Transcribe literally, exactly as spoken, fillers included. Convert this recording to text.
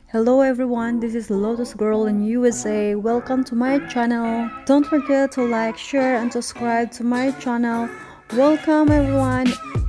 Hello everyone, this is Lotus Girl in U S A. Welcome to my channel. Don't forget to like, share and subscribe to my channel. Welcome everyone.